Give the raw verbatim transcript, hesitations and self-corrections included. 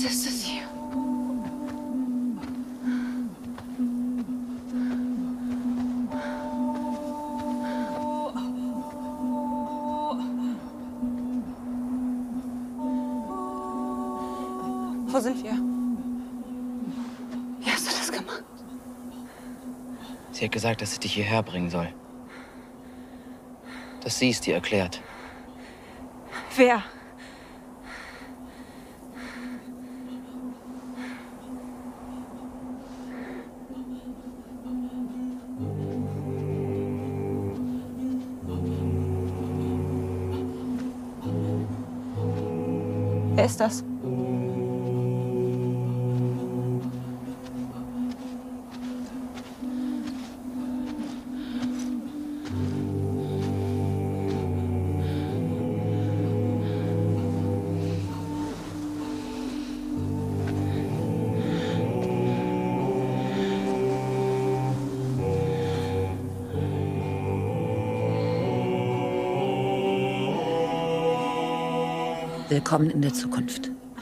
ist es hier? Wo sind wir? Wie hast du das gemacht? Sie hat gesagt, dass sie dich hierher bringen soll. Dass sie es dir erklärt. Wer? Wer ist das? Willkommen in der Zukunft.